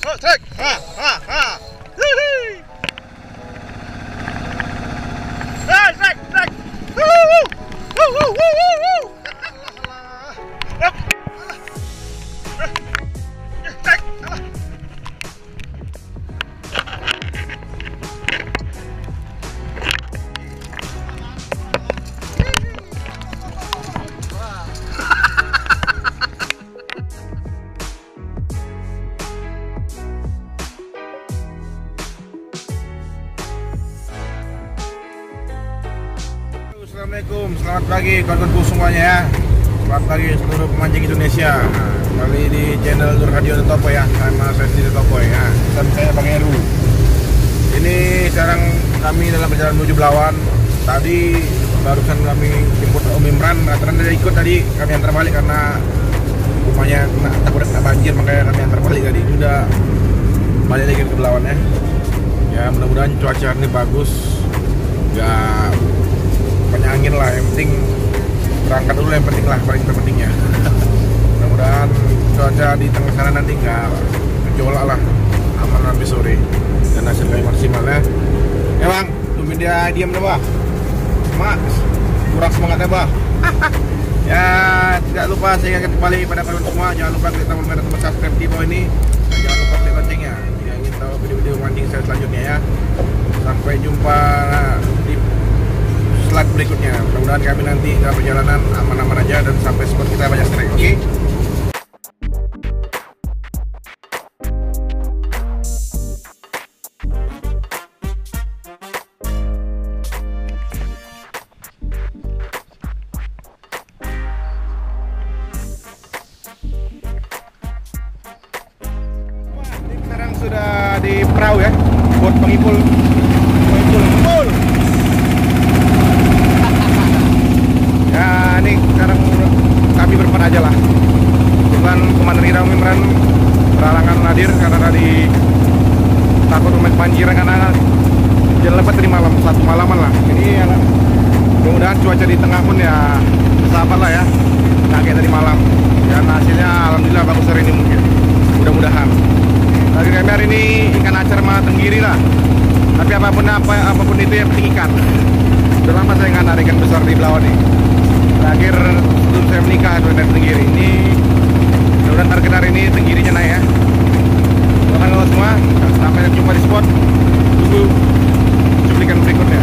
Oh, trek. Ha, ha, ha. Hihi. Trek, trek, trek. Woo, woo, woo, woo, woo, woo. Hup. Trek. Assalamualaikum, selamat pagi kawan-kawanku semuanya ya. Selamat pagi seluruh pemancing Indonesia. Kali di channel Nur Hadi Topoy ya, sama saya Topoy ya. Dan saya Bang Heru. Ini sekarang kami dalam perjalanan menuju Belawan. Tadi barusan kami jemput Om Imran, ternyata dia ikut tadi, kami antar balik karena rumahnya takut banjir, makanya kami antar balik tadi. Sudah balik lagi ke Belawan ya. Ya mudah-mudahan cuaca ini bagus, nggak banyak angin lah, yang penting berangkat dulu, yang penting lah, paling terpentingnya. Mudah-mudahan cuaca di tengah sana nanti nggak gejolak lah, aman sampai sore dan hasil kami maksimal ya. Ya bang, tungguin dia diam deh bang, mak kurang semangatnya bang. Ya tidak lupa saya ingatkan kembali pada kalian semua, jangan lupa klik tombol merah tombol subscribe di bawah ini dan jangan lupa klik loncengnya jika ingin tahu video-video mancing saya selanjutnya ya. Sampai jumpa di slide berikutnya. Mudah-mudahan kami nanti dalam perjalanan aman-aman aja dan sampai spot kita banyak strike. Oke? Ini sekarang sudah di perahu ya, buat pengipul. Ya ini sekarang kami berempat aja lah. Dengan Komandan Ira Imran berhalangan hadir karena tadi takut kebanjiran karena jalan lebat tadi malam, satu malaman lah. Ini ya, mudah-mudahan cuaca di tengah pun ya bersahabat lah ya, nggak kayak tadi malam. Dan hasilnya alhamdulillah bagus hari ini mungkin. Mudah-mudahan. Lagi kami hari ini ikan acar sama tenggiri lah. Tapi apapun itu yang penting ikan. Udah lama saya nggak narik ikan besar di Belawan nih. Terakhir sebelum saya menikah dengan tenggiri ini. Mudah-mudahan target hari ini tenggirinya naik ya. Doakan kalau semua, sampai jumpa di spot. Tunggu cuplikan berikutnya.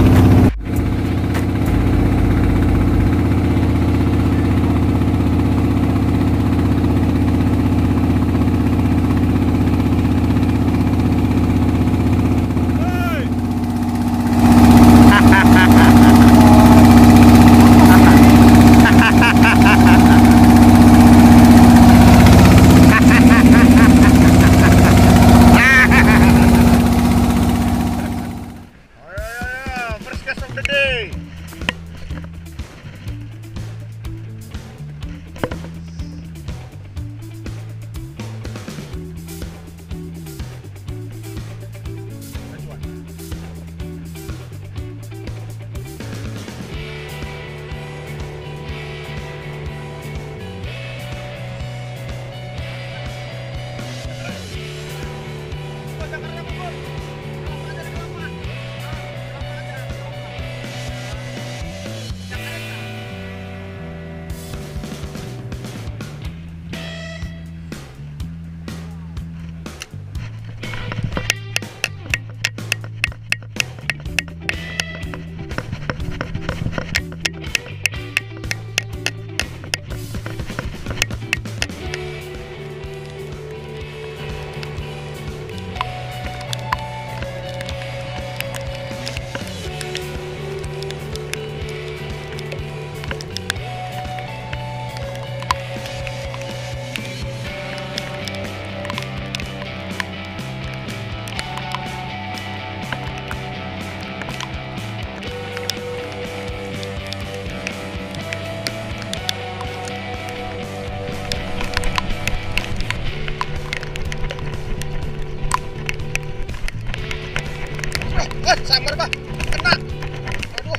Samar bah, kena. Aduh.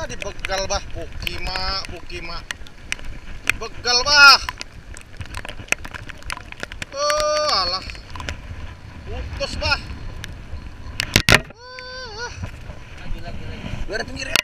dibegal bah, Pukima. Begal bah. Oh, alah. Putus bah. Lagi. Biar ada pinggir ya.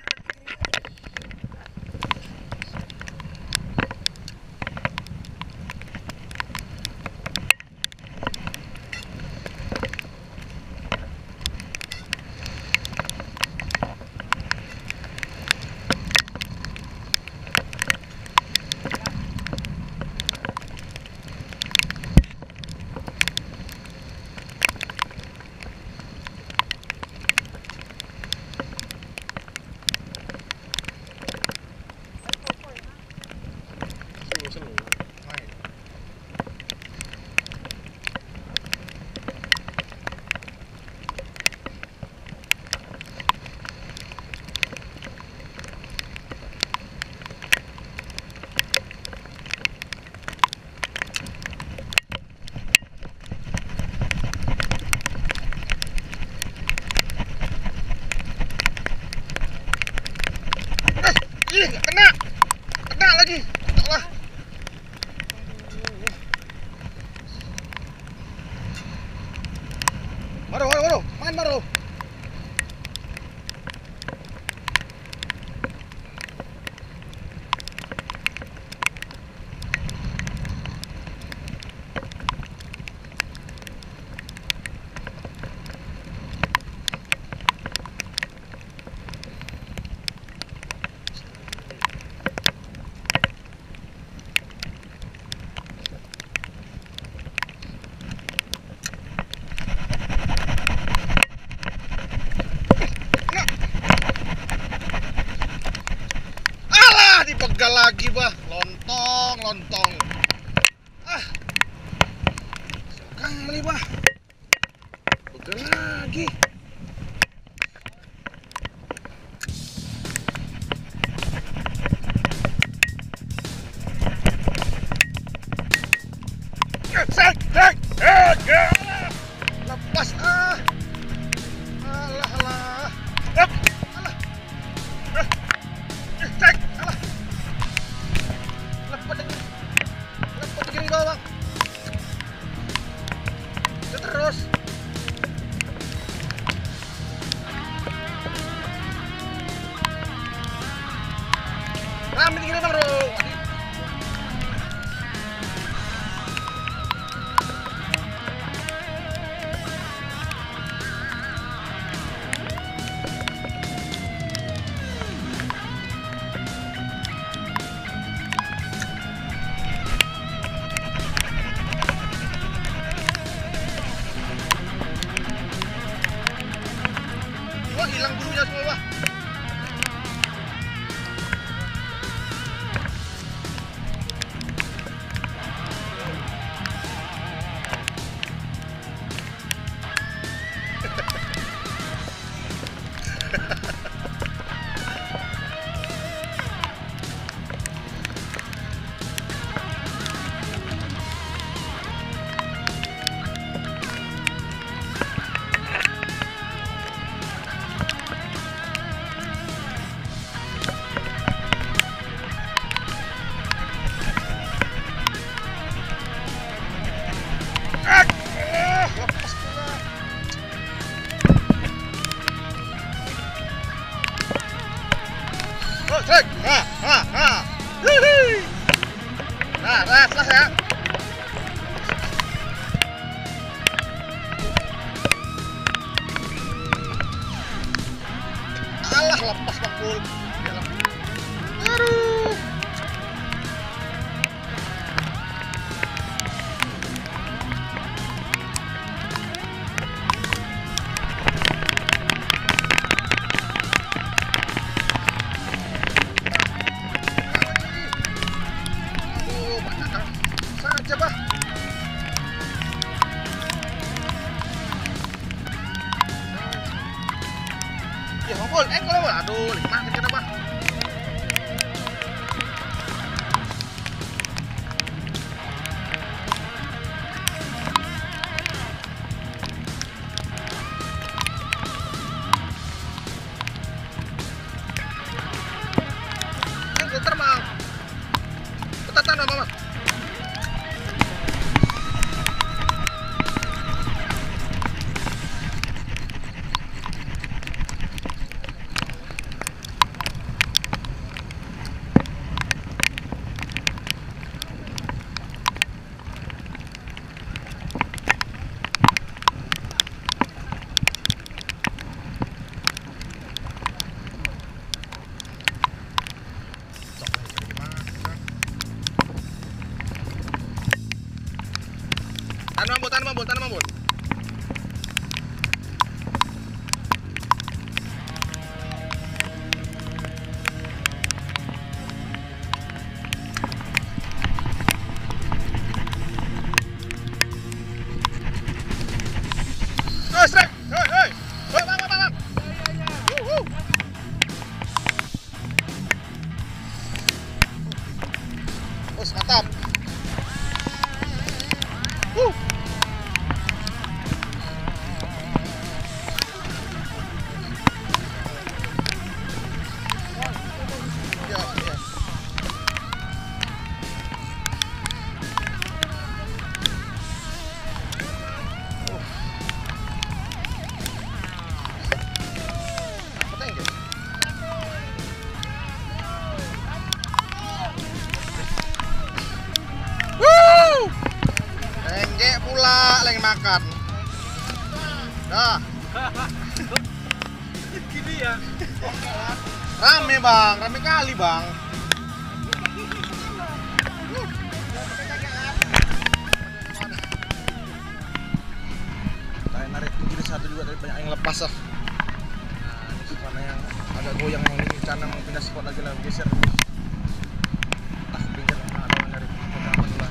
Ih, nggak kena lagi. Lah. Maruh, main maruh. Dibegal lagi bah, lontong. Sekali bah, begal lagi. Lepas alah. Bawah. Terus. Ambil gini bang bro. Hilang bulunya semua bah. Nah, setelah ya. Alah, lepas bakul. Aduh. Saja bah. Ya ngobrol, kalau aduh, 5 kecil bah. Tahan mambul. Strike. Hei. Bang. Mantap. Pula lagi makan. Dah. Gini ya. Rame bang, rame kali bang. Saya narik pinggir satu juga dari banyak yang lepas lah. Nah, ini mana yang agak goyang yang ini cara mau pindah spot lagi lah, geser. Pinggir ada yang narik pegangan dulu.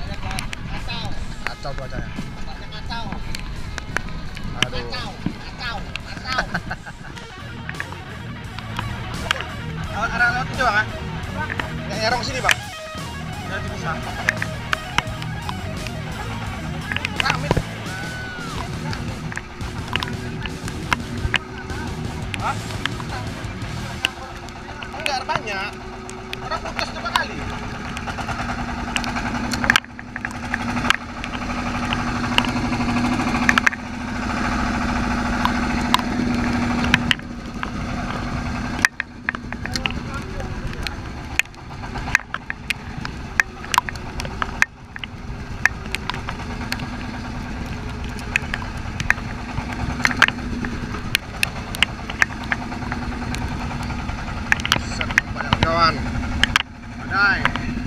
Kacau cuacanya. Kacau. Aduh. Kacau. Arah lewat itu bang, ya? Ngerong sini bang. Jadi bisa. Ramit. Hah? Enggak banyak. Orang putus coba kali. Kawan, badai.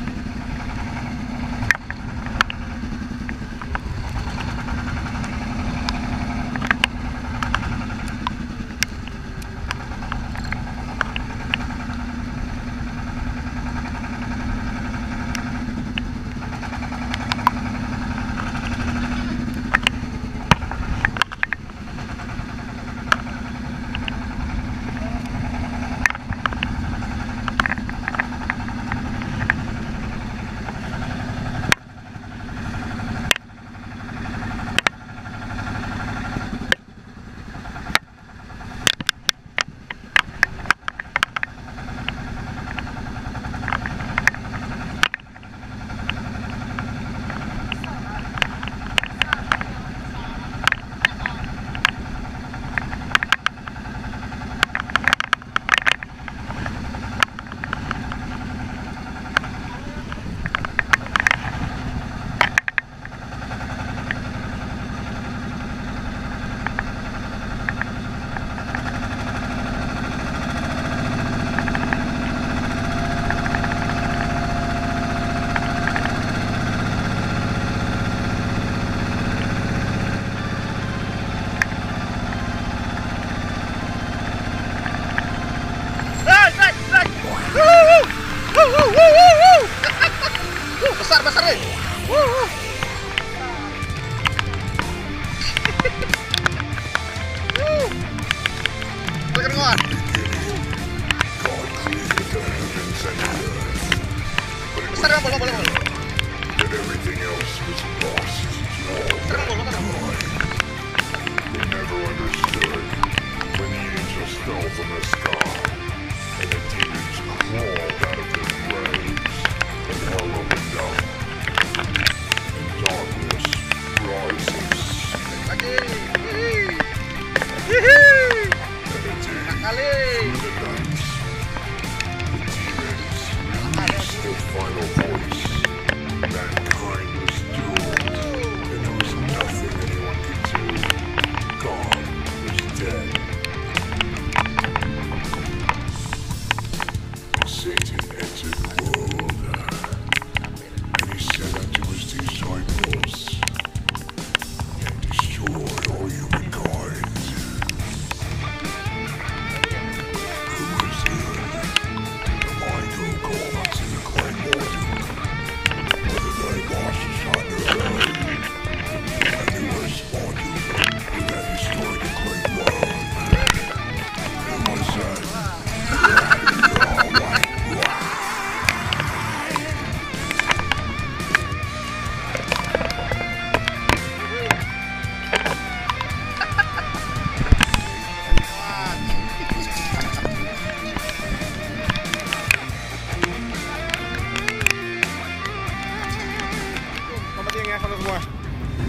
Besar nih. Tekan kawan. Besar kan boleh. Final voice.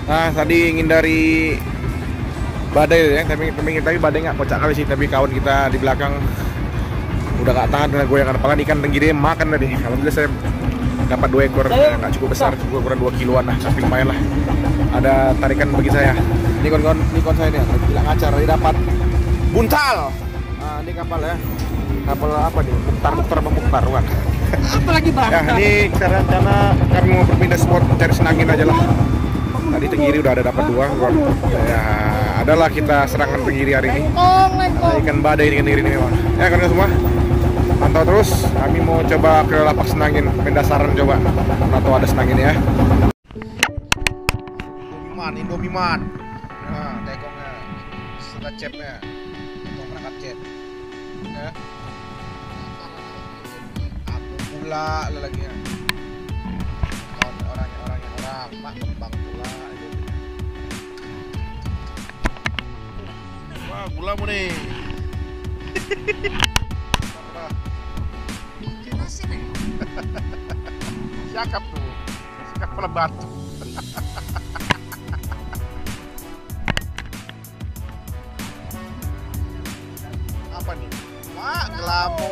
Nah, tadi ngindari badai ya, tapi badai nggak kocak kali sih. Tapi kawan kita di belakang udah nggak tahan dengan goyangan, apalagi ikan tenggiri makan tadi. Alhamdulillah saya dapat 2 ekor, nggak cukup besar, cukup ukuran 2 kiloan lah, tapi lumayan lah. Ada tarikan bagi saya. Ini kawan saya nih, gila ngacar, dia dapat buntal. Nah, ini kapal ya, kapal apa nih? Mukhtar bukan? Apalagi bang? Ya, ini sekarang rencana kami mau berpindah spot cari senangin aja lah. Tadi tenggiri udah ada dapat 2 kawan. Ya, adalah kita serangan tenggiri hari ini. Ada ikan badai ikan tenggiri ini memang. Ya kawan semua, pantau terus. Kami mau coba ke lapak senangin, pendasaran coba. Atau ada senangin ya. Indomiman. Nah, tekongnya, serta cepnya, tekong perangkat cep. Ya. Aku pula lagi ya. Orang, mak kembang pula. Wah, gulamu nih. Siakap tuh, siakap kepala batu. Apa nih? Wah, gelamu.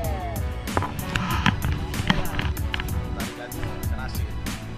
Tarikannya ikan asin.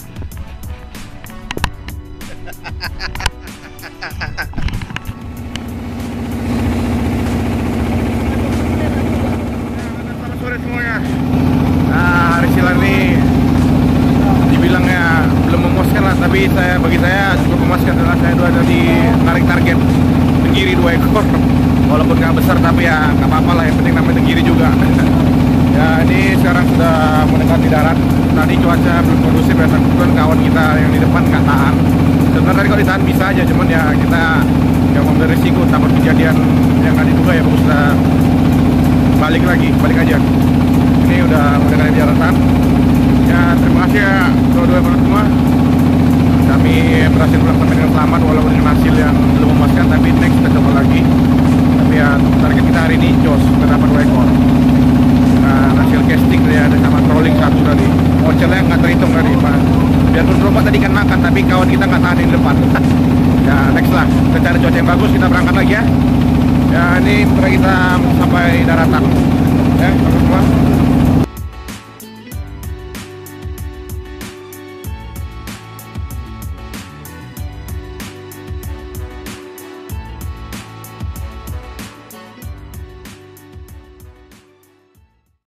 Selamat sore semuanya. Nah, hari silam nih dibilangnya belum memuaskan lah, tapi bagi saya cukup memuaskan setelah saya ada di tarik target tenggiri 2 ekor. Walaupun nggak besar tapi ya nggak apa-apa lah, yang penting namanya tenggiri juga. Ya, ini sekarang sudah mendekati darat. Tadi cuaca belum kondusif ya, kebetulan kawan kita yang di depan nggak tahan. Sebenarnya tadi kalau ditahan bisa aja, cuman ya kita nggak mau beresiko takut kejadian yang nggak diduga ya, bagus kita balik aja. Ini udah mendekati daratan. Ya, terima kasih ya dua-dua semua. Kami berhasil pulang sampai dengan selamat walaupun dengan hasil yang belum memuaskan, tapi next kita coba lagi. Tapi ya target kita hari ini jos, kita dapat 2 ekor. Nah, hasil casting ya ada sama trolling 1 tadi. Ocelnya nggak terhitung tadi, Pak. Biarpun berubah tadi kan makan, tapi kawan kita nggak tahan di depan. Ya next lah, kita cari cuaca yang bagus, kita berangkat lagi ya. Ya ini setelah kita sampai daratan. Ya, teman-teman.